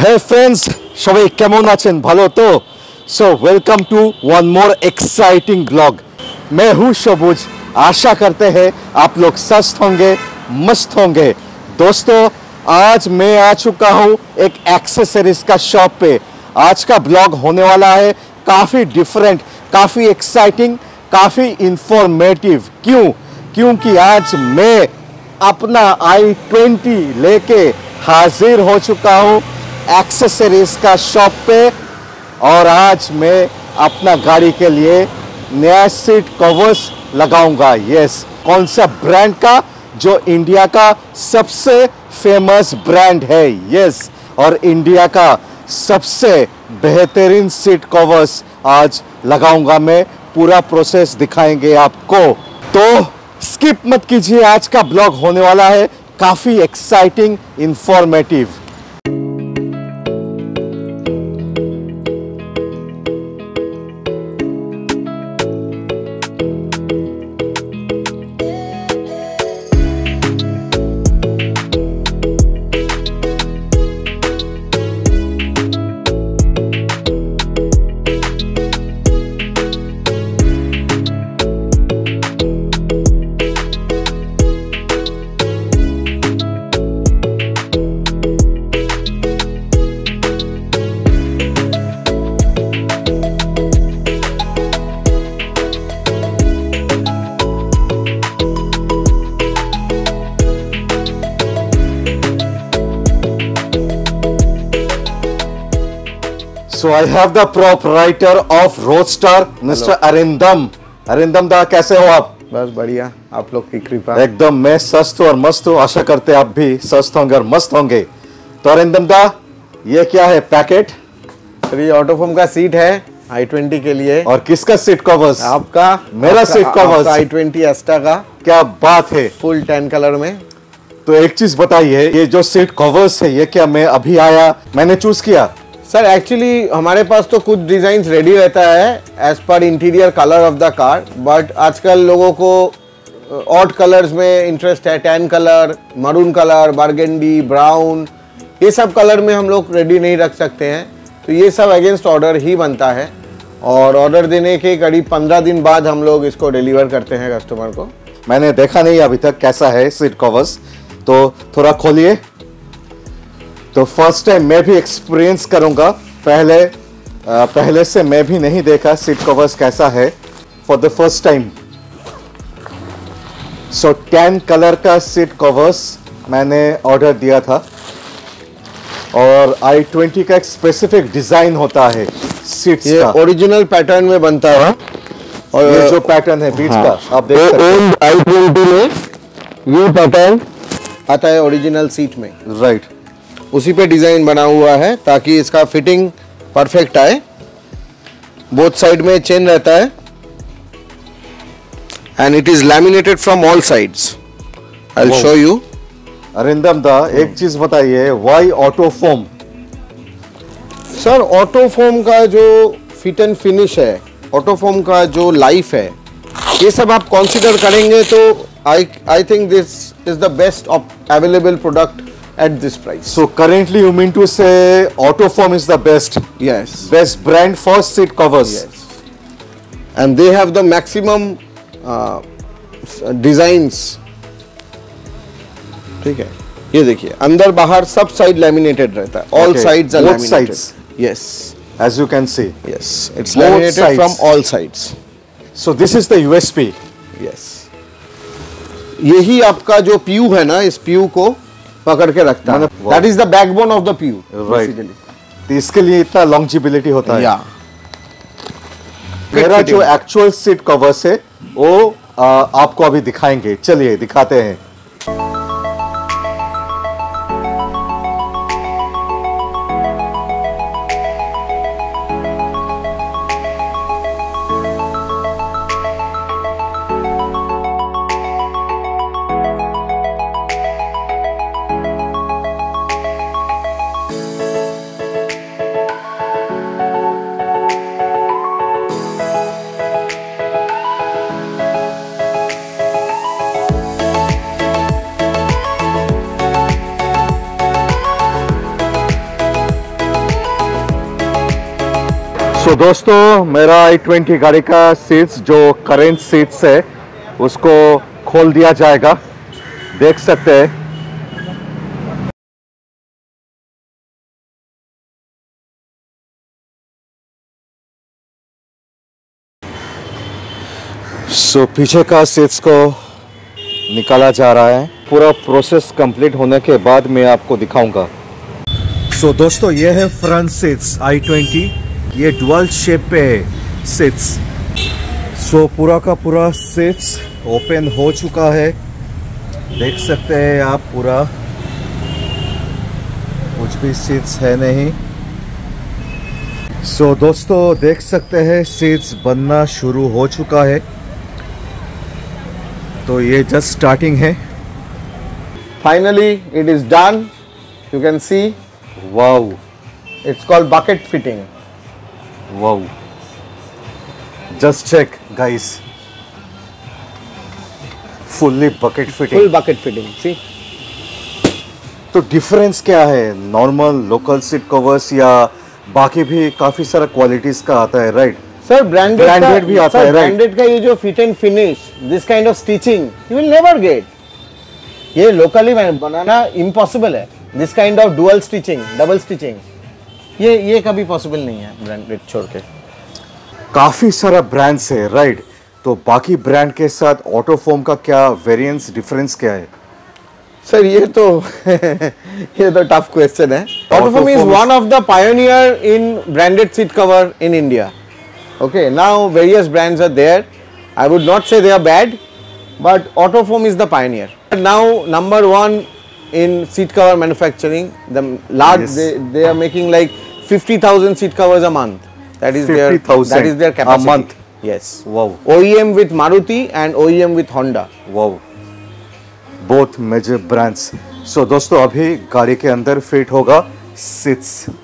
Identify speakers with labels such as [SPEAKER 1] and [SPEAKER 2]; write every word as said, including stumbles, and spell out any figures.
[SPEAKER 1] Hey friends, সবাই কেমন আছেন ভালো তো? So welcome to one more exciting vlog. मैं हूँ सबुज, आशा करते हैं आप लोग स्वस्थ होंगे, मस्त होंगे। दोस्तों आज मैं आ चुका हूँ एक एक्सेसरीज का शॉप पे। आज का ब्लॉग होने वाला है काफ़ी डिफरेंट, काफ़ी एक्साइटिंग, काफ़ी इंफॉर्मेटिव। क्यों? क्योंकि आज मैं अपना आई ट्वेंटी लेके हाजिर हो चुका हूँ एक्सेसरीज का शॉप पे। और आज मैं अपना गाड़ी के लिए नया सीट कवर्स लगाऊंगा। यस, कौन सा ब्रांड का? जो इंडिया का सबसे फेमस ब्रांड है। यस, और इंडिया का सबसे बेहतरीन सीट कवर्स आज लगाऊंगा मैं। पूरा प्रोसेस दिखाएंगे आपको, तो स्किप मत कीजिए। आज का ब्लॉग होने वाला है काफी exciting, informative. So I have the proprietor of Roadster, Mister Arindam. Arindam da, कैसे हो आप?
[SPEAKER 2] बस बढ़िया, आप लोग की कृपा।
[SPEAKER 1] एकदम मैं स्वस्थ और मस्त हूँ। आशा करते हैं आप भी स्वस्थ होंगे और मस्त होंगे। तो अरिंदम दा, ये क्या है पैकेट?
[SPEAKER 2] सर ये ऑटोफोम का सीट है आई ट्वेंटी के लिए।
[SPEAKER 1] और किसका सीट कवर्स?
[SPEAKER 2] आपका।
[SPEAKER 1] मेरा seat covers
[SPEAKER 2] i twenty Asta का।
[SPEAKER 1] क्या बात है,
[SPEAKER 2] फुल टेन कलर में।
[SPEAKER 1] तो एक चीज बताइए, ये जो सीट कवर्स है ये क्या मैं अभी आया मैंने चूज किया?
[SPEAKER 2] सर एक्चुअली हमारे पास तो कुछ डिजाइन रेडी रहता है as per interior colour of the car, but आजकल लोगों को ऑड कलर्स में इंटरेस्ट है। Tan colour, maroon colour, burgundy, brown, ये सब कलर में हम लोग रेडी नहीं रख सकते हैं, तो ये सब अगेंस्ट ऑर्डर ही बनता है। और ऑर्डर देने के करीब पंद्रह दिन बाद हम लोग इसको डिलीवर करते हैं कस्टमर को।
[SPEAKER 1] मैंने देखा नहीं अभी तक कैसा है सीट कवर्स, तो थोड़ा खोलिए। तो फर्स्ट टाइम मैं भी एक्सपीरियंस करूंगा। पहले आ, पहले से मैं भी नहीं देखा सीट कवर्स कैसा है, for the first time. So tan colour का सीट कवर्स मैंने ऑर्डर दिया था। और आई ट्वेंटी का एक स्पेसिफिक डिजाइन होता है सीट्स
[SPEAKER 2] ये
[SPEAKER 1] का,
[SPEAKER 2] ओरिजिनल पैटर्न में बनता है।
[SPEAKER 1] और ये जो पैटर्न है बीच
[SPEAKER 2] हाँ,
[SPEAKER 1] का आप देख सकते हैं।
[SPEAKER 2] आई ट्वेंटी में ये पैटर्न आता है ओरिजिनल सीट में,
[SPEAKER 1] राइट।
[SPEAKER 2] उसी पे डिजाइन बना हुआ है ताकि इसका फिटिंग परफेक्ट आए। बोथ साइड में चेन रहता है and it is laminated from all sides. I will show you.
[SPEAKER 1] Arindam da, एक चीज बताइए, व्हाई ऑटोफोम?
[SPEAKER 2] सर ऑटोफोम का जो फिट एंड फिनिश है, ऑटोफोम का जो लाइफ है, ये सब आप कंसीडर करेंगे तो I I think this is the best available product at this price.
[SPEAKER 1] So currently you mean to say Autofoam is the best?
[SPEAKER 2] Yes.
[SPEAKER 1] Best brand for seat covers?
[SPEAKER 2] Yes. And they have the maximum uh, designs. ठीक है, ये देखिए अंदर बाहर सब side laminated रहता है। All
[SPEAKER 1] Okay.
[SPEAKER 2] sides are
[SPEAKER 1] Both
[SPEAKER 2] laminated.
[SPEAKER 1] sides.
[SPEAKER 2] Yes.
[SPEAKER 1] As you can see.
[SPEAKER 2] Yes. It's
[SPEAKER 1] Both
[SPEAKER 2] laminated
[SPEAKER 1] sides.
[SPEAKER 2] from all sides.
[SPEAKER 1] So this is the U S P.
[SPEAKER 2] Yes. यही आपका जो पीयू है ना, इस PU को पकड़ के रखता है। That is the backbone of the pue.
[SPEAKER 1] Right. तो इसके लिए इतना लॉन्जिबिलिटी होता है।
[SPEAKER 2] Yeah.
[SPEAKER 1] मेरा जो एक्चुअल सीट कवर्स है वो आ, आपको अभी दिखाएंगे। चलिए दिखाते हैं। सो दोस्तों, मेरा आई ट्वेंटी गाड़ी का सीट्स जो करेंट सीट्स है उसको खोल दिया जाएगा, देख सकते हैं। सो so, पीछे का सीट्स को निकाला जा रहा है। पूरा प्रोसेस कंप्लीट होने के बाद मैं आपको दिखाऊंगा। सो so, दोस्तों, ये है फ्रंट सीट्स आई ट्वेंटी। ये डुअल शेप पे है सीट्स। सो so, पूरा का पूरा सीट्स ओपन हो चुका है, देख सकते हैं आप। पूरा कुछ भी सीट्स है नहीं। सो so, दोस्तों देख सकते हैं सीट्स बनना शुरू हो चुका है। तो ये जस्ट स्टार्टिंग है।
[SPEAKER 2] Finally, it is done. You can see.
[SPEAKER 1] Wow,
[SPEAKER 2] It's called bucket fitting.
[SPEAKER 1] Wow, just check guys, fully bucket fitting.
[SPEAKER 2] Full bucket fitting. See.
[SPEAKER 1] तो डिफरेंस क्या है नॉर्मल लोकल सीट कवर्स या बाकी भी काफी सारा क्वालिटीज का आता है, राइट?
[SPEAKER 2] Sir, branded,
[SPEAKER 1] Branded
[SPEAKER 2] का,
[SPEAKER 1] भी आता
[SPEAKER 2] sir,
[SPEAKER 1] है, right?
[SPEAKER 2] branded का ये जो fit and finish, this kind of stitching, you will never get. ये locally बनाना impossible है। This kind of dual stitching, double stitching, ये ये कभी possible नहीं है branded छोड़ के।
[SPEAKER 1] काफी सारा ब्रांड्स है, राइट? तो बाकी ब्रांड के साथ ऑटोफोम का क्या वेरिएंस डिफरेंस क्या है?
[SPEAKER 2] सर ये तो ये तो टफ क्वेश्चन है। Autofoam is
[SPEAKER 1] Autofoam is-
[SPEAKER 2] one of the pioneer in branded seat cover in India. Okay, now various brands are there. I would not say they are bad, but Autofoam is the pioneer. Now number one in seat cover manufacturing. The large
[SPEAKER 1] Yes.
[SPEAKER 2] they, they are making like fifty thousand seat covers a month. That is their
[SPEAKER 1] fifty thousand
[SPEAKER 2] that is their capacity.
[SPEAKER 1] a month.
[SPEAKER 2] Yes.
[SPEAKER 1] Wow.
[SPEAKER 2] O E M with Maruti and O E M with Honda.
[SPEAKER 1] Wow, both major brands. So दोस्तों, अभी गाड़ी के अंदर fit होगा seats.